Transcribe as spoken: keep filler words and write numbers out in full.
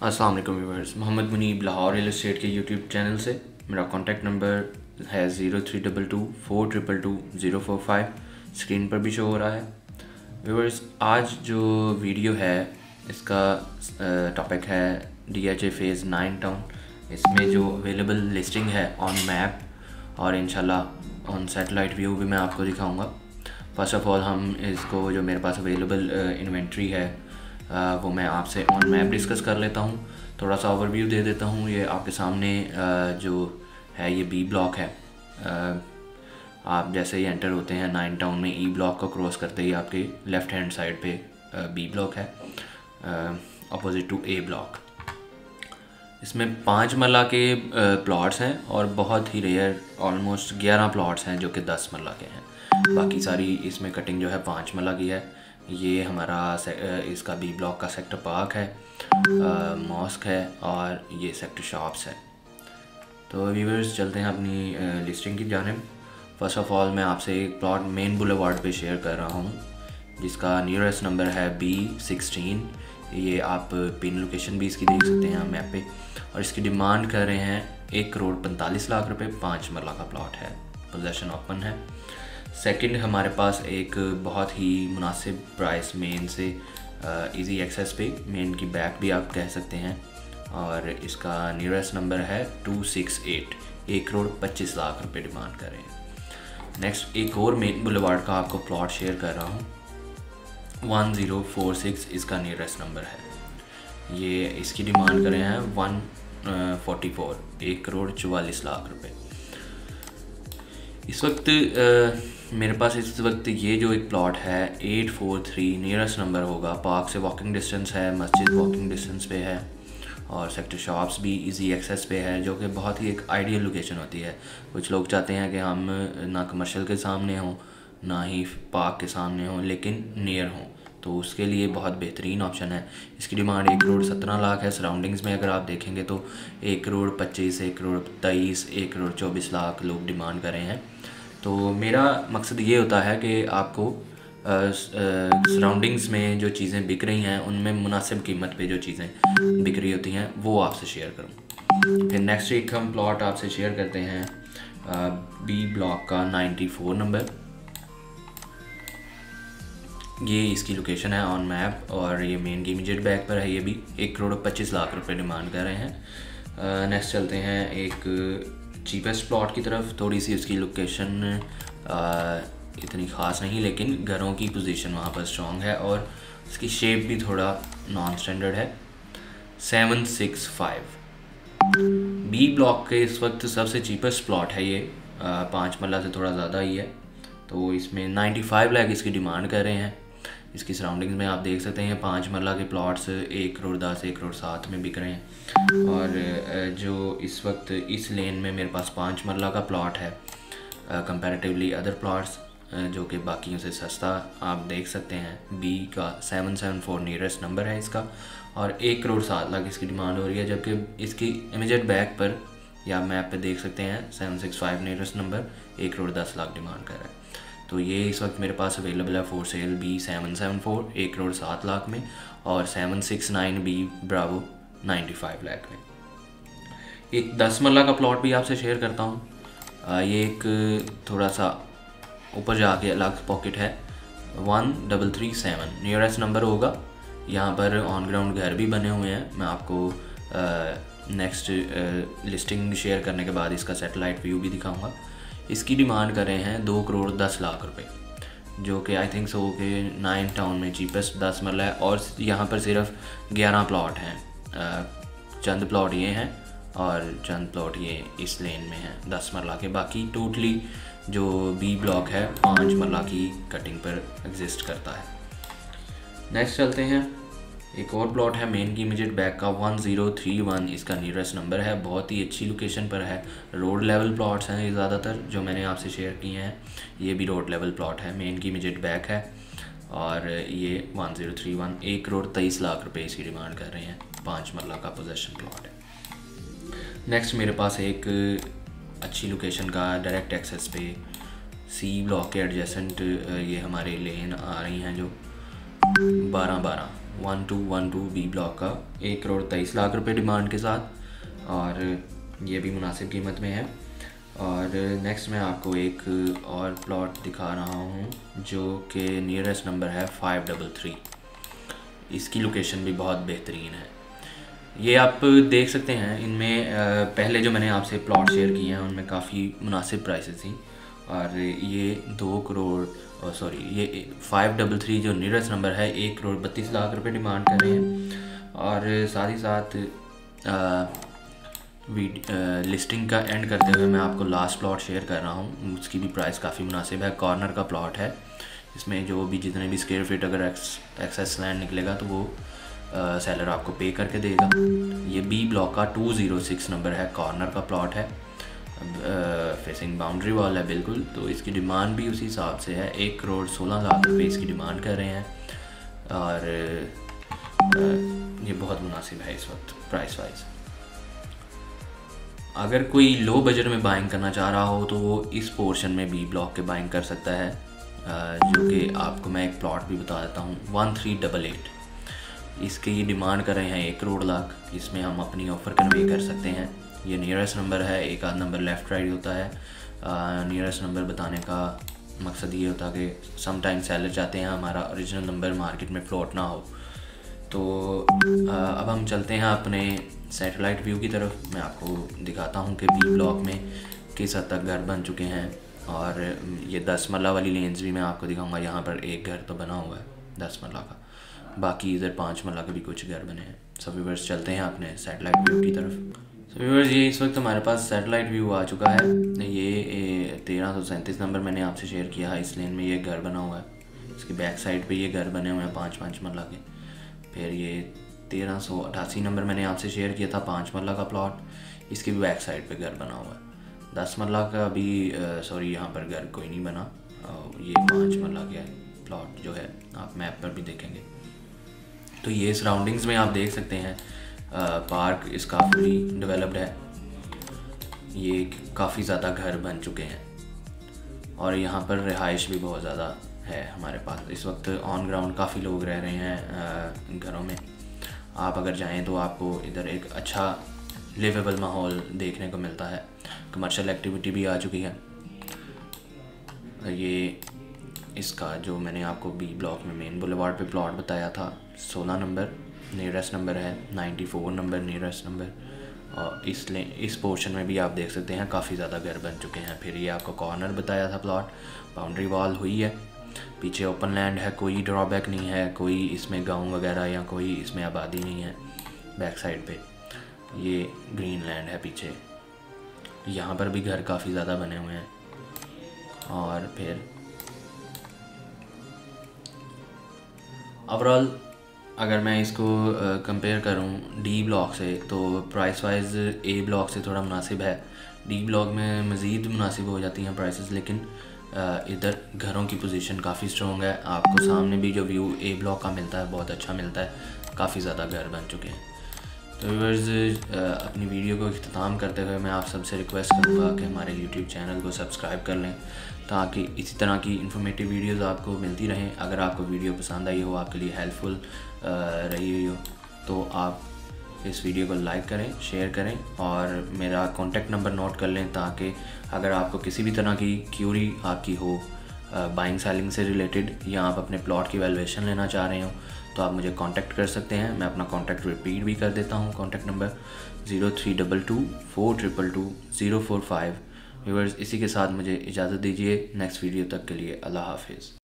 अस्सलाम वालेकुम viewers, Mohammad Muneeb Lahore real estate के यूट्यूब चैनल से। मेरा कॉन्टैक्ट नंबर है zero three double two four triple two zero four five, screen पर भी शो हो रहा है। व्यूअर्स, आज जो वीडियो है इसका टॉपिक है D H A phase nine town. इसमें जो अवेलेबल लिस्टिंग है ऑन मैप और इंशाल्लाह ऑन सैटेलाइट व्यू भी मैं आपको दिखाऊंगा। फर्स्ट ऑफ़ ऑल हम इसको जो मेरे पास अवेलेबल इन्वेंट्री है आ, वो मैं आपसे ऑन मैप डिस्कस कर लेता हूँ। थोड़ा सा ओवरव्यू दे देता हूँ। ये आपके सामने आ, जो है ये बी ब्लॉक है। आ, आप जैसे ही एंटर होते हैं नाइन टाउन में, ई ब्लॉक को क्रॉस करते ही आपके लेफ़्ट हैंड साइड पे बी ब्लॉक है अपोजिट टू ए ब्लॉक। इसमें पाँच मरला के प्लॉट्स हैं और बहुत ही रेयर ऑलमोस्ट ग्यारह प्लॉट्स हैं जो कि दस मरला के हैं। बाकी सारी इसमें कटिंग जो है पाँच मरला की है। ये हमारा इसका बी ब्लॉक का सेक्टर पार्क है, मॉस्क है और ये सेक्टर शॉप्स है। तो व्यूअर्स, चलते हैं अपनी लिस्टिंग की जानिब। फर्स्ट ऑफ़ ऑल मैं आपसे एक प्लॉट मेन बुलेवार्ड पे शेयर कर रहा हूँ जिसका नियरेस्ट नंबर है बी सिक्सटीन। ये आप पिन लोकेशन भी इसकी देख सकते हैं मैप पे। और इसकी डिमांड कर रहे हैं एक करोड़ पैंतालीस लाख रुपए। पाँच मरला का प्लॉट है, पोजेसन ओपन है। सेकंड, हमारे पास एक बहुत ही मुनासिब प्राइस मेन से इजी एक्सेस पे, मेन की बैक भी आप कह सकते हैं, और इसका नियरेस्ट नंबर है टू सिक्स एट। एक करोड़ पच्चीस लाख रुपए डिमांड कर रहे हैं। नेक्स्ट, एक और मेन बुलेवार्ड का आपको प्लॉट शेयर कर रहा हूँ, वन ज़ीरो फोर सिक्स इसका नियरेस्ट नंबर है। ये इसकी डिमांड कर रहे हैं वन फोर्टी फोर, एक करोड़ चौवालीस लाख रुपए। इस वक्त आ, मेरे पास इस वक्त ये जो एक प्लॉट है eight four three nearest number होगा। पार्क से वॉकिंग डिस्टेंस है, मस्जिद वॉकिंग डिस्टेंस पे है और सेक्टर शॉप्स भी इजी एक्सेस पे है, जो कि बहुत ही एक आइडियल लोकेशन होती है। कुछ लोग चाहते हैं कि हम ना कमर्शियल के सामने हों ना ही पार्क के सामने हों, लेकिन नियर हों, तो उसके लिए बहुत बेहतरीन ऑप्शन है। इसकी डिमांड एक करोड़ सत्रह लाख है। सराउंडिंग्स में अगर आप देखेंगे तो एक करोड़ पच्चीस, एक करोड़ तेईस, एक करोड़ चौबीस लाख लोग डिमांड कर रहे हैं। तो मेरा मकसद ये होता है कि आपको सराउंडिंग्स में जो चीज़ें बिक रही हैं उनमें मुनासिब कीमत पे जो चीज़ें बिक रही होती हैं वो आपसे शेयर करूँ। फिर नेक्स्ट एक हम प्लॉट आपसे शेयर करते हैं बी ब्लॉक का नाइन्टी फोर नंबर। ये इसकी लोकेशन है ऑन मैप और ये मेन की इमीडिएट बैक पर है। ये भी एक करोड़ पच्चीस लाख रुपए डिमांड कर रहे हैं। नेक्स्ट चलते हैं एक चीपेस्ट प्लॉट की तरफ। थोड़ी सी इसकी लोकेशन इतनी ख़ास नहीं, लेकिन घरों की पोजीशन वहाँ पर स्ट्रॉन्ग है और इसकी शेप भी थोड़ा नॉन स्टैंडर्ड है। Seven six five B block के इस वक्त सबसे चीपेस्ट प्लॉट है ये। पाँच मरला से थोड़ा ज़्यादा ही है, तो इसमें नाइन्टी फाइव लाख इसकी डिमांड कर रहे हैं। इसकी सराउंडिंग्स में आप देख सकते हैं पाँच मरला के प्लॉट्स एक करोड़ दस, एक करोड़ सात में बिक रहे हैं। और जो इस वक्त इस लेन में मेरे पास पाँच मरला का प्लॉट है कंपैरेटिवली अदर प्लॉट्स जो कि बाकियों से सस्ता, आप देख सकते हैं बी का seven seven four nearest number है इसका और एक करोड़ सात लाख इसकी डिमांड हो रही है। जबकि इसकी इमीडिएट बैक पर या मैप पे देख सकते हैं seven six five nearest number, एक करोड़ दस लाख डिमांड कर रहा है। तो ये इस वक्त मेरे पास अवेलेबल है for sale B seven seven four एक करोड़ सात लाख में और seven six nine B bravo ninety five lakh में। एक दस मरला का प्लॉट भी आपसे शेयर करता हूँ। ये एक थोड़ा सा ऊपर जाके अलग पॉकेट है, one double three seven nearest number होगा। यहाँ पर ऑन ग्राउंड घर भी बने हुए हैं। मैं आपको नेक्स्ट लिस्टिंग शेयर करने के बाद इसका सैटेलाइट व्यू भी दिखाऊँगा। इसकी डिमांड कर रहे हैं दो करोड़ दस लाख रुपए, जो कि आई थिंक सो कि नाइन टाउन में चीपेस्ट दस मरला है और यहाँ पर सिर्फ ग्यारह प्लॉट हैं। चंद प्लॉट ये हैं और चंद प्लॉट ये इस लेन में हैं दस मरला के। बाकी टोटली जो बी ब्लॉक है पाँच मरला की कटिंग पर एग्जिस्ट करता है। नेक्स्ट चलते हैं, एक और प्लॉट है मेन की इमीडिएट बैक का वन ज़ीरो थ्री वन इसका नियरेस्ट नंबर है। बहुत ही अच्छी लोकेशन पर है। रोड लेवल प्लॉट्स हैं ये ज़्यादातर जो मैंने आपसे शेयर किए हैं। ये भी रोड लेवल प्लॉट है, मेन की इमीडिएट बैक है और ये वन ज़ीरो थ्री वन एक करोड़ तेईस लाख रुपए इसकी डिमांड कर रहे हैं। पाँच मरला का पोजेशन प्लॉट है। नेक्स्ट मेरे पास एक अच्छी लोकेशन का डायरेक्ट एक्सेस पे सी ब्लॉक के एडजेसेंट ये हमारे लेन आ रही हैं जो बारह बारह one two one two B block का एक करोड़ तेईस लाख रुपए डिमांड के साथ, और ये भी मुनासिब कीमत में है। और नेक्स्ट मैं आपको एक और प्लॉट दिखा रहा हूँ जो कि नियरेस्ट नंबर है फाइव डबल थ्री। इसकी लोकेशन भी बहुत बेहतरीन है। ये आप देख सकते हैं, इनमें पहले जो मैंने आपसे प्लॉट शेयर किए हैं उनमें काफ़ी मुनासिब प्राइसेस थी, और ये दो करोड़ सॉरी ये फाइव डबल थ्री जो नियरेस्ट नंबर है एक करोड़ बत्तीस लाख रुपए डिमांड कर रहे हैं। और साथ ही साथ आ, वीड लिस्टिंग का एंड करते हुए मैं आपको लास्ट प्लॉट शेयर कर रहा हूँ, उसकी भी प्राइस काफ़ी मुनासिब है। कॉर्नर का प्लॉट है, इसमें जो भी जितने भी स्क्वायर फीट अगर एक्स एक्सेस लैंड निकलेगा तो वो आ, सेलर आपको पे करके देगा। ये बी ब्लॉक का टू ज़ीरो सिक्स नंबर है, कॉर्नर का प्लॉट है, फेसिंग बाउंड्री वॉल है बिल्कुल। तो इसकी डिमांड भी उसी हिसाब से है, एक करोड़ सोलह लाख रुपए इसकी डिमांड कर रहे हैं, और आ, ये बहुत मुनासिब है इस वक्त प्राइस वाइज। अगर कोई लो बजट में बाइंग करना चाह रहा हो तो वो इस पोर्शन में बी ब्लॉक के बाइंग कर सकता है, जो कि आपको मैं एक प्लॉट भी बता देता हूँ, वन थ्री डबल एट। इसके ये डिमांड कर रहे हैं एक करोड़ लाख। इसमें हम अपनी ऑफ़र कन्वे कर सकते हैं। ये नियरेस्ट नंबर है, एक आध नंबर लेफ़्ट राइट होता है। नियरेस्ट नंबर बताने का मकसद ये होता है कि समटाइम सेलर चाहते हैं हमारा ओरिजिनल नंबर मार्केट में फ्लोट ना हो। तो आ, अब हम चलते हैं अपने सैटेलाइट व्यू की तरफ। मैं आपको दिखाता हूँ कि बी ब्लॉक में किस हद तक घर बन चुके हैं, और ये दस मरला वाली लेन्स भी मैं आपको दिखाऊंगा। यहाँ पर एक घर तो बना हुआ है दस मरला का, बाकी इधर पाँच मरला के भी कुछ घर बने हैं। सो व्यूअर्स चलते हैं अपने सैटेलाइट व्यू की तरफ। सो व्यूअर्स ये इस वक्त हमारे पास सैटेलाइट व्यू आ चुका है। ये तेरह सौ सैंतीस नंबर मैंने आपसे शेयर किया है, इस लेन में ये घर बना हुआ है। इसकी बैक साइड पे ये घर बने हुए हैं पाँच पाँच मरला के। फिर ये तेरह सौ अठासी नंबर मैंने आपसे शेयर किया था, पाँच मरला का प्लॉट, इसकी भी बैक साइड पे घर बना हुआ है। दस मरला का अभी सॉरी यहाँ पर घर कोई नहीं बना। ये पाँच मरला का प्लॉट जो है आप मैप पर भी देखेंगे। तो ये सराउंडिंग्स में आप देख सकते हैं, आ, पार्क इसका फुली डेवलप्ड है। ये काफ़ी ज़्यादा घर बन चुके हैं, और यहाँ पर रिहाइश भी बहुत ज़्यादा है हमारे पास। इस वक्त ऑन ग्राउंड काफ़ी लोग रह रहे हैं घरों में। आप अगर जाएं तो आपको इधर एक अच्छा लिवेबल माहौल देखने को मिलता है। कमर्शियल एक्टिविटी भी आ चुकी है। ये इसका जो मैंने आपको बी ब्लॉक में मेन बुलेवार्ड पे प्लॉट बताया था, सोलह नंबर नियरेस्ट नंबर है, ninety four number nearest number. और इस ले इस पोर्शन में भी आप देख सकते हैं काफ़ी ज़्यादा घर बन चुके हैं। फिर ये आपको कॉर्नर बताया था प्लॉट, बाउंड्री वॉल हुई है, पीछे ओपन लैंड है, कोई ड्रॉबैक नहीं है, कोई इसमें गांव वगैरह या कोई इसमें आबादी नहीं है। बैक साइड पे ये ग्रीन लैंड है पीछे। यहाँ पर भी घर काफ़ी ज़्यादा बने हुए हैं। और फिर ओवरऑल अगर मैं इसको कंपेयर करूं डी ब्लॉक से, तो प्राइस वाइज ए ब्लॉक से थोड़ा मुनासिब है। डी ब्लॉक में मज़ीद मुनासिब हो जाती हैं प्राइसेस, लेकिन इधर घरों की पोजीशन काफ़ी स्ट्रॉन्ग है। आपको सामने भी जो व्यू ए ब्लॉक का मिलता है बहुत अच्छा मिलता है। काफ़ी ज़्यादा घर बन चुके हैं। तो व्यूअर्स अपनी वीडियो को इख्तिताम करते हुए मैं आप सबसे रिक्वेस्ट करूँगा कि हमारे यूट्यूब चैनल को सब्सक्राइब कर लें, ताकि इसी तरह की इन्फॉर्मेटिव वीडियोस आपको मिलती रहें। अगर आपको वीडियो पसंद आई हो, आपके लिए हेल्पफुल रही हुई हो, तो आप इस वीडियो को लाइक करें, शेयर करें, और मेरा कॉन्टैक्ट नंबर नोट कर लें, ताकि अगर आपको किसी भी तरह की क्यूरी आपकी हो बाइंग सेलिंग से रिलेटेड, या आप अपने प्लॉट की वैल्यूएशन लेना चाह रहे हो, तो आप मुझे कांटेक्ट कर सकते हैं। मैं अपना कांटेक्ट रिपीट भी कर देता हूं, contact number zero three double two four triple two zero four five. Viewers इसी के साथ मुझे इजाज़त दीजिए। नेक्स्ट वीडियो तक के लिए अल्लाह हाफिज़।